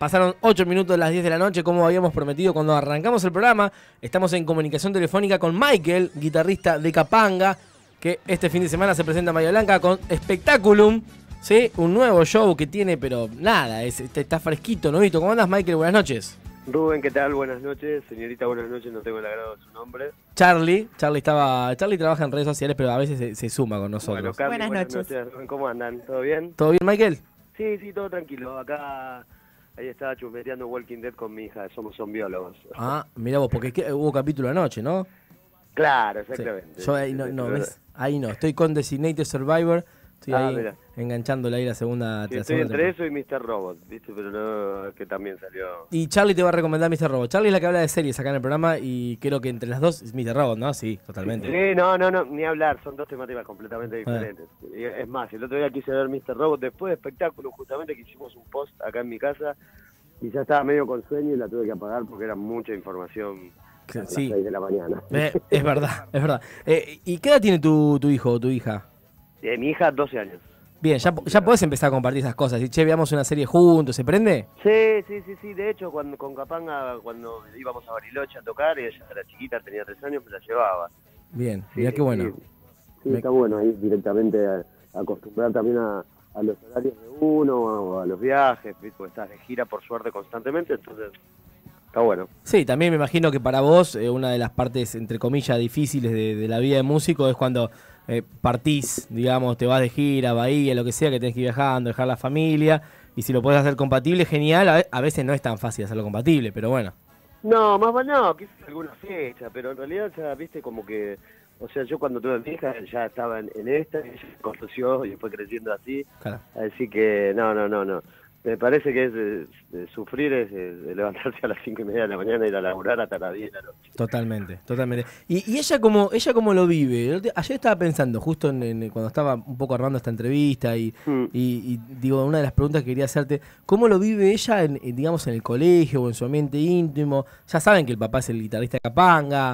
Pasaron 8 minutos de las 10 de la noche, como habíamos prometido cuando arrancamos el programa. Estamos en comunicación telefónica con Michael, guitarrista de Capanga, que este fin de semana se presenta en Bahía Blanca con Spectaculum, ¿sí? Un nuevo show que tiene, pero nada, está fresquito, ¿no? ¿Cómo andás, Michael? Buenas noches. Rubén, ¿qué tal? Buenas noches. Señorita, buenas noches. No tengo el agrado de su nombre. Charlie trabaja en redes sociales, pero a veces se suma con nosotros. Bueno, Carly, buenas noches. ¿Cómo andan? ¿Todo bien? ¿Todo bien, Michael? Sí, todo tranquilo. Acá, ahí estaba chusmeteando Walking Dead con mi hija. Son biólogos. Ah, mirá vos, porque hubo capítulo anoche, ¿no? Claro, exactamente. Sí. Yo ahí ¿ves? Ahí no, estoy con Designated Survivor. Estoy ahí mira, enganchándola ahí la segunda. sí, estoy entre eso y Mr. Robot, ¿viste? Pero no, que también salió. Y Charlie te va a recomendar Mr. Robot. Charlie es la que habla de series acá en el programa y creo que entre las dos es Mr. Robot, ¿no? Sí, totalmente. Sí, no, ni hablar. Son dos temáticas completamente diferentes. Es más, el otro día quise ver Mr. Robot después de espectáculo, justamente que hicimos un post acá en mi casa y ya estaba medio con sueño y la tuve que apagar porque era mucha información. A las 6 de la mañana. Es verdad, es verdad. ¿Y qué edad tiene tu hijo o tu hija? Mi hija, 12 años. Bien, ya podés empezar a compartir esas cosas. Y che, veamos una serie juntos, ¿se prende? Sí. De hecho, con Capanga, cuando íbamos a Bariloche a tocar, ella era chiquita, tenía 3 años, me la llevaba. Bien, mirá qué bueno. Sí, está bueno ahí directamente acostumbrar también a los horarios de uno, o a los viajes, porque estás de gira por suerte constantemente, entonces está bueno. Sí, también me imagino que para vos una de las partes, entre comillas, difíciles de la vida de músico es cuando partís, digamos, te vas de gira, Bahía, lo que sea, que tenés que ir viajando, dejar la familia, y si lo podés hacer compatible, genial. A veces no es tan fácil hacerlo compatible, pero bueno. No, quizás alguna fecha, pero en realidad ya viste como que, o sea, yo cuando tuve a mi hija ya estaba en esta, ella se conoció y fue creciendo así, Claro. Así que no. Me parece que de sufrir es de levantarse a las 5:30 de la mañana y ir a laburar hasta las 10 de la noche. Totalmente. ¿Y ella cómo lo vive? Ayer estaba pensando, justo cuando estaba un poco armando esta entrevista y digo, una de las preguntas que quería hacerte, ¿cómo lo vive ella digamos, en el colegio o en su ambiente íntimo? Ya saben que el papá es el guitarrista de Capanga.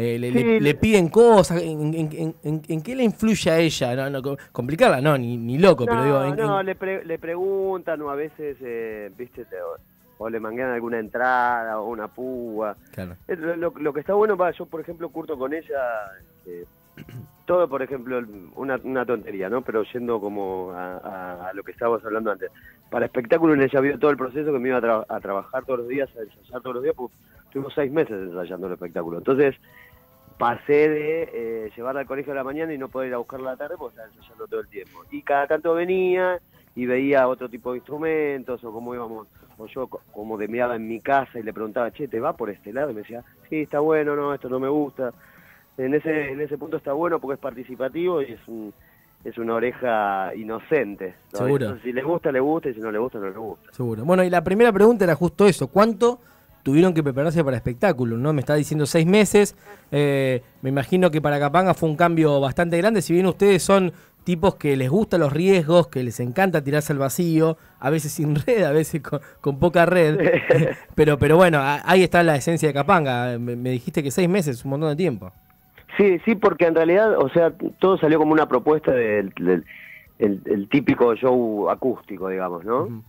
Le piden cosas, ¿en qué le influye a ella? No, complicarla, no, ni loco, pero digo... Le preguntan o a veces, viste, o le mangan alguna entrada o una púa. Claro. Lo que está bueno, yo por ejemplo curto con ella, todo por ejemplo, una tontería, ¿no? Pero yendo como a lo que estábamos hablando antes. Para espectáculo ella vio todo el proceso que me iba a trabajar todos los días, a ensayar todos los días, pues tuvimos 6 meses ensayando el espectáculo. Entonces pasé de llevarla al colegio a la mañana y no poder ir a buscarla a la tarde porque estaba ensayando todo el tiempo. Y cada tanto venía y veía otro tipo de instrumentos o cómo íbamos, o yo como de miraba en mi casa y le preguntaba, che, ¿te va por este lado? Y me decía, sí, está bueno, no, esto no me gusta. En ese punto está bueno porque es participativo y es una oreja inocente, ¿no? Seguro. Entonces, si les gusta, le gusta, y si no le gusta, no le gusta. Seguro. Bueno, y la primera pregunta era justo eso, ¿cuánto tuvieron que prepararse para espectáculo, ¿no? Me está diciendo 6 meses, me imagino que para Capanga fue un cambio bastante grande, si bien ustedes son tipos que les gustan los riesgos, que les encanta tirarse al vacío, a veces sin red, a veces con poca red, pero bueno, ahí está la esencia de Capanga, me dijiste que 6 meses es un montón de tiempo. Sí, porque en realidad, o sea, todo salió como una propuesta del el típico show acústico, digamos, ¿no?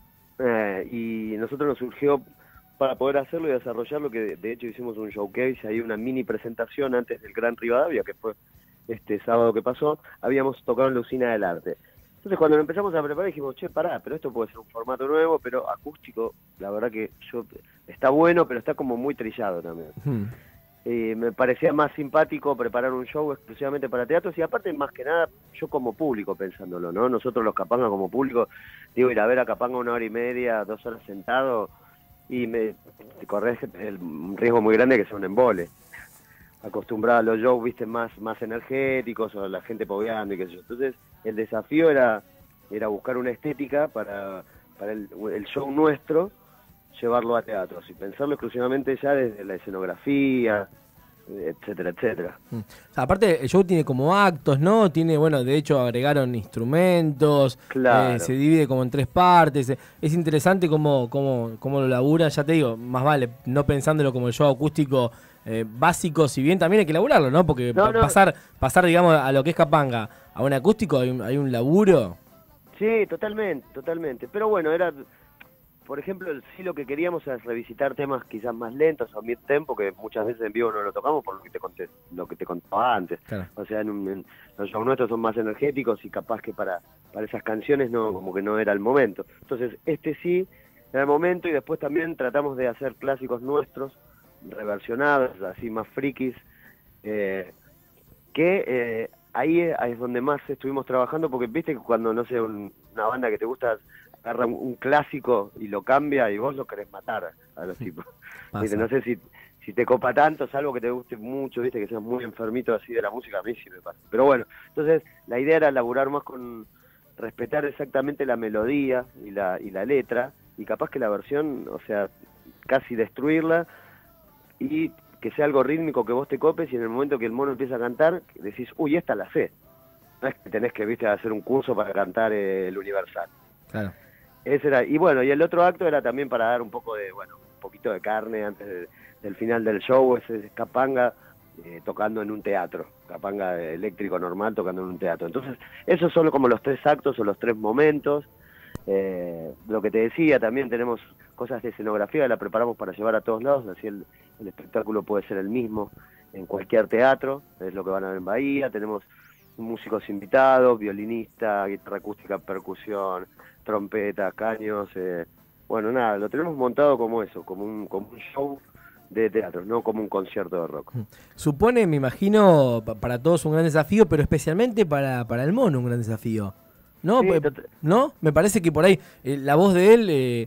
Y nosotros nos surgió para poder hacerlo y desarrollarlo, que de hecho hicimos un showcase, ahí una mini presentación antes del Gran Rivadavia, que fue este sábado que pasó, habíamos tocado en la Usina del Arte. Entonces cuando lo empezamos a preparar dijimos, che, pará, pero esto puede ser un formato nuevo, pero acústico, la verdad que está bueno, pero está como muy trillado también. Me parecía más simpático preparar un show exclusivamente para teatros y aparte, más que nada, yo como público pensándolo, ¿no? Nosotros los Capanga como público, digo, ir a ver a Capanga 1 hora y media, 2 horas sentado y te corres un riesgo muy grande que sea un embole. Acostumbrado a los shows, viste, más energéticos, o la gente pogueando y qué sé yo. Entonces, el desafío era buscar una estética para el show nuestro, llevarlo a teatros y pensarlo exclusivamente ya desde la escenografía, etcétera, etcétera. O sea, aparte el show tiene como actos, ¿no? Tiene, bueno, de hecho agregaron instrumentos, claro. Se divide como en 3 partes. Es interesante cómo lo laburan, ya te digo, más vale, no pensándolo como el show acústico básico, si bien también hay que laburarlo, ¿no? Porque pasar, digamos, a lo que es Capanga, a un acústico hay un laburo. Sí, totalmente. Pero bueno, por ejemplo, sí lo que queríamos es revisitar temas quizás más lentos o mid-tempo, que muchas veces en vivo no lo tocamos por lo que te contaba antes. Claro. O sea, los shows nuestros son más energéticos y capaz que para esas canciones no, como que no era el momento. Entonces, sí era el momento, y después también tratamos de hacer clásicos nuestros, reversionados, así más frikis, ahí es donde más estuvimos trabajando, porque viste que cuando, no sé, una banda que te gusta agarra un clásico y lo cambia y vos lo querés matar a los tipos. ¿Viste? No sé si te copa tanto, salvo que te guste mucho, viste, que seas muy enfermito así de la música, a mí sí me pasa. Pero bueno, entonces la idea era laburar más con respetar exactamente la melodía y la letra, y capaz que la versión, o sea, casi destruirla, y que sea algo rítmico que vos te copes, y en el momento que el mono empieza a cantar, decís, uy, esta la sé. No es que tenés que, viste, hacer un curso para cantar el Universal. Claro. Ese era, y bueno, y el otro acto era también para dar un poquito de carne antes del final del show, ese Capanga tocando en un teatro, Capanga eléctrico normal tocando en un teatro. Entonces, esos son como los 3 actos o los 3 momentos. Lo que te decía, también tenemos cosas de escenografía, la preparamos para llevar a todos lados, así el espectáculo puede ser el mismo en cualquier teatro, es lo que van a ver en Bahía. Tenemos músicos invitados, violinista, guitarra acústica, percusión, trompeta, caños, bueno, nada, lo tenemos montado como eso, como un show de teatro, no como un concierto de rock. Supone, me imagino, para todos un gran desafío, pero especialmente para el mono un gran desafío. ¿No? Sí, ¿No? Me parece que por ahí la voz de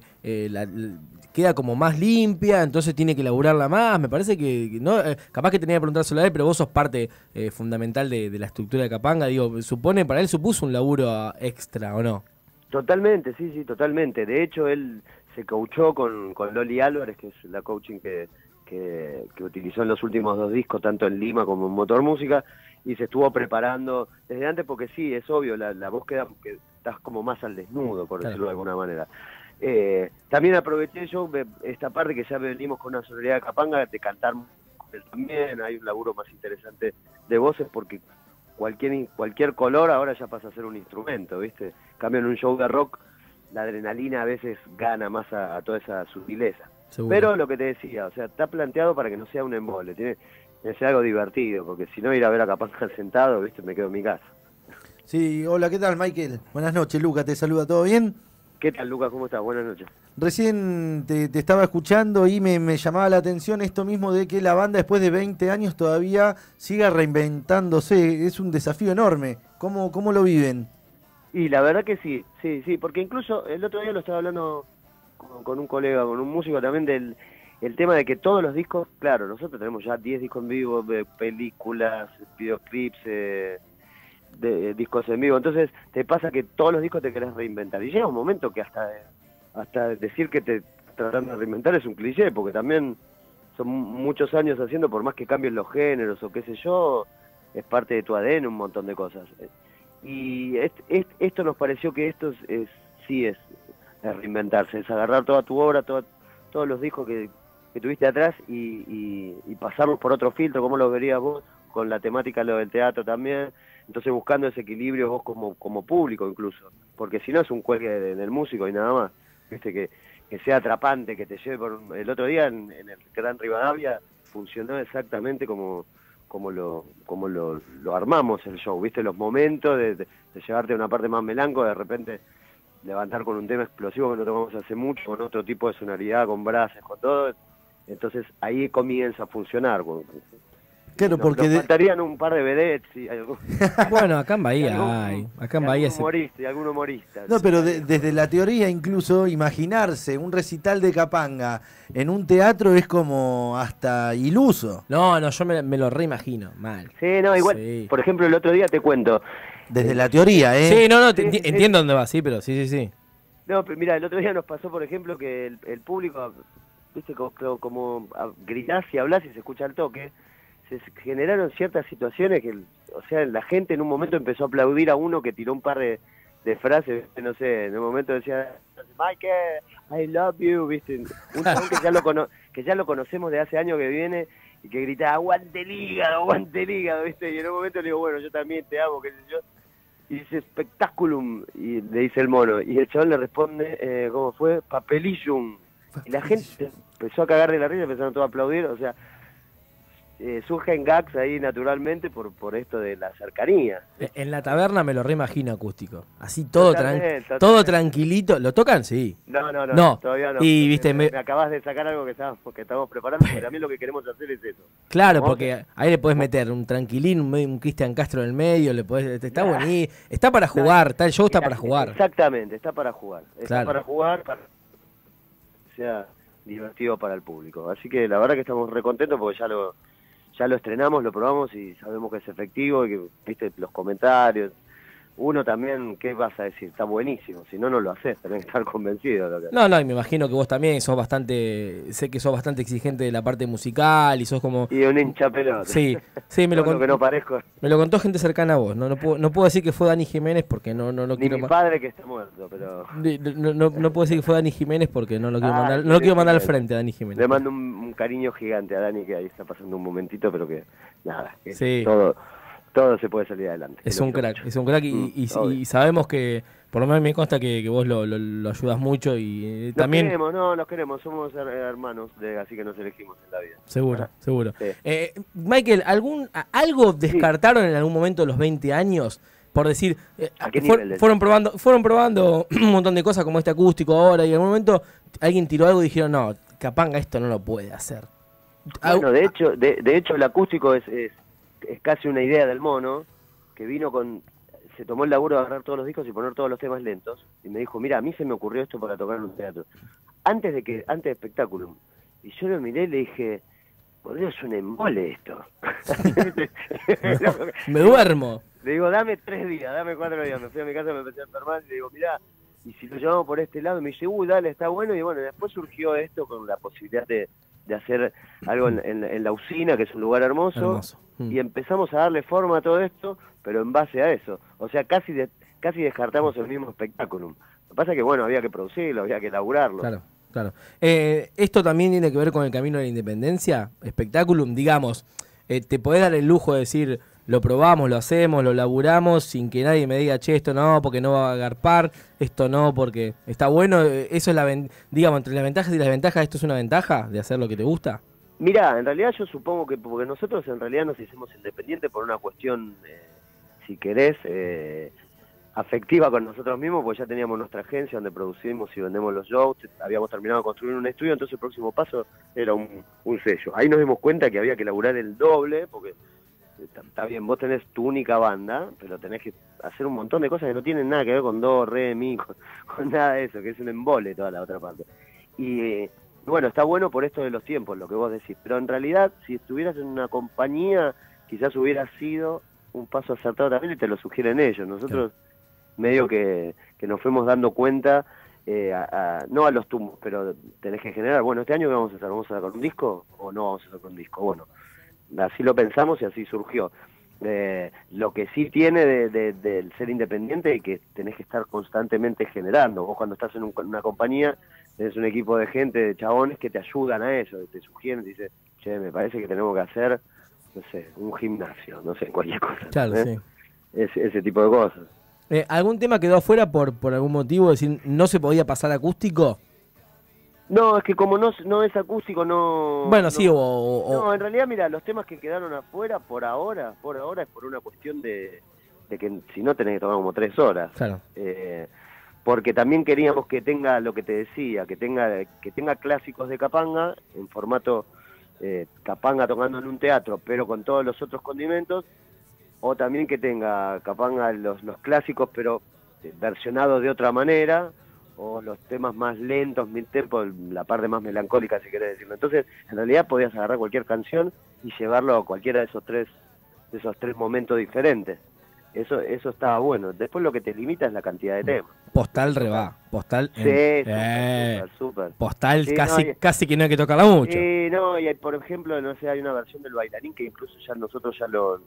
él queda como más limpia, entonces tiene que laburarla más. Me parece que no, capaz que tenía que preguntárselo a él, pero vos sos parte fundamental de la estructura de Capanga. Digo, supone, para él supuso un laburo extra, ¿o no? Totalmente, sí, totalmente. De hecho, él se coachó con Loli Álvarez, que es la coaching que utilizó en los últimos 2 discos, tanto en Lima como en Motor Música, y se estuvo preparando desde antes, porque sí, es obvio, la voz queda, que estás como más al desnudo, por decirlo de alguna manera. También aproveché yo esta parte que ya venimos con una sonoridad de Capanga, de cantar también. Hay un laburo más interesante de voces, porque cualquier color ahora ya pasa a ser un instrumento, ¿viste? En cambio, en un show de rock, la adrenalina a veces gana más a toda esa sutileza. Seguro. Pero lo que te decía, o sea, está planteado para que no sea un embole, tiene que ser algo divertido, porque si no, ir a ver a Capanga sentado, ¿viste? Me quedo en mi casa. Sí, hola, ¿qué tal, Michael? Buenas noches, Luca, te saluda, ¿todo bien? ¿Qué tal, Lucas? ¿Cómo estás? Buenas noches. Recién te estaba escuchando y me llamaba la atención esto mismo de que la banda después de 20 años todavía siga reinventándose. Es un desafío enorme. ¿Cómo lo viven? Y la verdad que sí, porque incluso el otro día lo estaba hablando con un colega, con un músico también, el tema de que todos los discos, claro, nosotros tenemos ya 10 discos en vivo, películas, videoclips, de discos en vivo, entonces te pasa que todos los discos te querés reinventar, y llega un momento que hasta decir que te tratan de reinventar es un cliché, porque también son muchos años haciendo, por más que cambien los géneros o qué sé yo, es parte de tu ADN un montón de cosas. Y esto nos pareció que esto es reinventarse, es agarrar toda tu obra, todos los discos que tuviste atrás y pasarlos por otro filtro, como lo verías vos, con la temática lo del teatro también. Entonces, buscando ese equilibrio vos como público incluso, porque si no es un cuelgue del músico y nada más, viste, que sea atrapante, que te lleve por... El otro día en el Gran Rivadavia funcionó exactamente como lo armamos el show, viste, los momentos de llevarte a una parte más melancólica, de repente levantar con un tema explosivo que no tocamos hace mucho, con otro tipo de sonoridad, con brasas, con todo. Entonces ahí comienza a funcionar. Claro, porque nos faltarían un par de vedettes y algo. Bueno, acá en Bahía hay. Acá en Bahía algún humorista. No, pero desde la teoría incluso imaginarse un recital de Capanga en un teatro es como hasta iluso. No, yo me lo reimagino, mal. Sí, no, igual, sí. Por ejemplo, el otro día te cuento. Desde la teoría, ¿eh? Sí, entiendo dónde va, sí, pero sí. No, pero mira, el otro día nos pasó, por ejemplo, que el público, viste, como gritás y hablás y se escucha al toque. Se generaron ciertas situaciones que, o sea, la gente en un momento empezó a aplaudir a uno que tiró un par de frases, no sé, en un momento decía, Michael, I love you, viste, un chabón que ya lo conocemos de hace años que viene y que grita, aguante el hígado, viste, y en un momento le digo, bueno, yo también te amo, qué sé yo. y dice espectaculum, y le dice el mono, y el chabón le responde, ¿cómo fue? Papelillum. Y la gente empezó a cagar de la risa, empezaron todos a aplaudir, o sea, surgen gags ahí naturalmente por esto de la cercanía. En la taberna me lo reimagino acústico. Así todo, Totalmente. todo tranquilito. ¿Lo tocan? Sí. No, todavía no. Y viste, me acabas de sacar algo que estábamos preparando, pero también lo que queremos hacer es eso. Claro, porque ahí le podés meter un tranquilín, un Cristian Castro en el medio, le podés, está buenísimo, está para jugar, el show está para jugar. Exactamente, está para jugar. Está claro. para jugar, para que sea divertido para el público. Así que la verdad que estamos recontentos porque ya lo estrenamos, lo probamos y sabemos que es efectivo y que, viste, los comentarios. Uno también, ¿qué vas a decir? Está buenísimo, si no, no lo haces, tenés que estar convencido de lo que... No, y me imagino que vos también sos bastante, sé que sos bastante exigente de la parte musical y sos como... Y un hincha pelota. Sí, me lo contó. Que no parezco. Me lo contó gente cercana a vos, no puedo decir que fue Dani Jiménez porque no Ni quiero... mi padre que está muerto, pero... No puedo decir que fue Dani Jiménez porque no lo quiero mandar, no lo quiero mandar al frente a Dani Jiménez. Le mando un cariño gigante a Dani, que ahí está pasando un momentito, pero que nada, que sí. todo se puede salir adelante. Es un crack y sabemos que, por lo menos me consta que vos lo ayudas mucho y también... Nos queremos, somos hermanos, así que nos elegimos en la vida. Seguro. Sí. Michael, ¿algo descartaron en algún momento de los 20 años? Por decir, fueron probando un montón de cosas como este acústico ahora y en algún momento alguien tiró algo y dijeron, no, Capanga esto no lo puede hacer. Bueno, de hecho el acústico es casi una idea del mono, que vino se tomó el laburo de agarrar todos los discos y poner todos los temas lentos, y me dijo, mira, a mí se me ocurrió esto para tocar en un teatro, antes de Espectáculo. Y yo lo miré y le dije, por Dios, es un embole esto. Me duermo. Le digo, dame 3 días, dame 4 días. Me fui a mi casa, me empecé a enfermar y le digo, mirá, y si lo llevamos por este lado, y me dice, dale, está bueno. Y bueno, después surgió esto con la posibilidad de hacer algo en la usina, que es un lugar hermoso. Y empezamos a darle forma a todo esto, pero en base a eso. O sea, casi descartamos el mismo espectáculo. Lo que pasa es que, bueno, había que producirlo, había que elaborarlo. Claro. Esto también tiene que ver con el camino de la independencia, Espectaculum, digamos, te podés dar el lujo de decir, lo probamos, lo hacemos, lo laburamos, sin que nadie me diga, che, esto no, porque no va a agarpar, esto no, porque está bueno, eso es digamos, entre las ventajas y las desventajas, ¿esto es una ventaja de hacer lo que te gusta? Mirá, en realidad yo supongo que, porque nosotros en realidad nos hicimos independientes por una cuestión, si querés, afectiva con nosotros mismos, porque ya teníamos nuestra agencia donde producimos y vendemos los shows, habíamos terminado de construir un estudio, entonces el próximo paso era un sello. Ahí nos dimos cuenta que había que laburar el doble, porque está bien, vos tenés tu única banda, pero tenés que hacer un montón de cosas que no tienen nada que ver con do, re, mi, con nada de eso, que es un embole toda la otra parte. Y bueno, está bueno por esto de los tiempos, lo que vos decís, pero en realidad, si estuvieras en una compañía, quizás hubiera sido un paso acertado también y te lo sugieren ellos. Nosotros medio que nos fuimos dando cuenta, no a los tumbos, pero tenés que generar, bueno, este año ¿qué vamos a hacer? ¿Vamos a sacar un disco o no vamos a sacar un disco? Bueno, así lo pensamos y así surgió. Lo que sí tiene del ser independiente es que tenés que estar constantemente generando. Vos cuando estás en una compañía tenés un equipo de gente, de chabones que te ayudan a eso, te sugieren, te dicen, che, me parece que tenemos que hacer, no sé, un gimnasio, no sé, cualquier cosa. Claro, sí. Ese tipo de cosas. ¿Algún tema quedó afuera por algún motivo? Es decir, ¿no se podía pasar acústico? No, es que como no es acústico, no... Bueno, no, sí, No, en realidad, mira, los temas que quedaron afuera, por ahora es por una cuestión de que si no tenés que tomar como 3 horas. Claro. Porque también queríamos que tenga lo que te decía, que tenga clásicos de Capanga, en formato Capanga tocando en un teatro, pero con todos los otros condimentos, o también que tenga Capanga los clásicos, pero versionados de otra manera, o los temas más lentos, mid-tempo, la parte más melancólica, si querés decirlo. Entonces, en realidad podías agarrar cualquier canción y llevarlo a cualquiera de esos tres momentos diferentes. Eso estaba bueno. Después lo que te limita es la cantidad de temas. Postal reba. Postal. Sí, súper. Postal sí, casi que no hay que tocarla mucho. Sí, no, y hay, por ejemplo, no sé, hay una versión del bailarín que incluso ya nosotros ya lo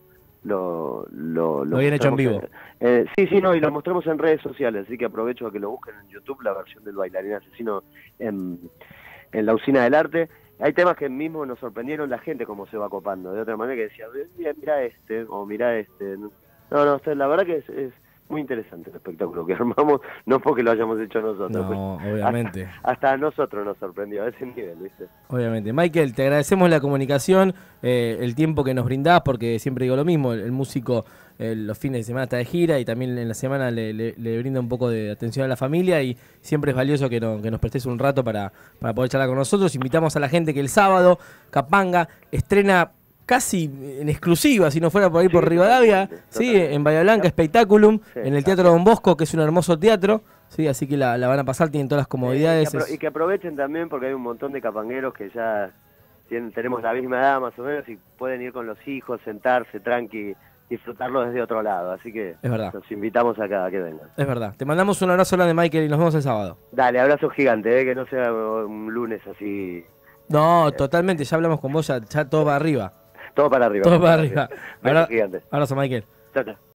habían hecho en vivo. Sí, no, y lo mostramos en redes sociales, así que aprovecho a que lo busquen en YouTube, la versión del bailarín asesino en la usina del arte. Hay temas que mismo nos sorprendieron la gente cómo se va copando, de otra manera que decía, mira este, o mira este. No, la verdad que muy interesante el espectáculo que armamos, no porque lo hayamos hecho nosotros. No, obviamente. Hasta a nosotros nos sorprendió a ese nivel, ¿viste? Obviamente. Michael, te agradecemos la comunicación, el tiempo que nos brindás, porque siempre digo lo mismo, el músico los fines de semana está de gira y también en la semana le brinda un poco de atención a la familia y siempre es valioso que nos prestes un rato para poder charlar con nosotros. Invitamos a la gente que el sábado Capanga estrena casi en exclusiva, si no fuera por ahí por Rivadavia, ¿sí? En Bahía Blanca, Espectaculum, en el Teatro Don Bosco, que es un hermoso teatro, ¿sí? Así que la van a pasar, tienen todas las comodidades. Y que aprovechen también porque hay un montón de capangueros que ya tenemos la misma edad más o menos y pueden ir con los hijos, sentarse tranqui, disfrutarlo desde otro lado, así que es verdad. Los invitamos acá a que vengan. Es verdad. Te mandamos un abrazo grande, Michael, y nos vemos el sábado. Dale, abrazo gigante, que no sea un lunes así. No, totalmente, ya hablamos con vos, ya todo para arriba. Todo para arriba. Todo para arriba. Abrazo gigante. Abrazo, Michael. Chao, chao.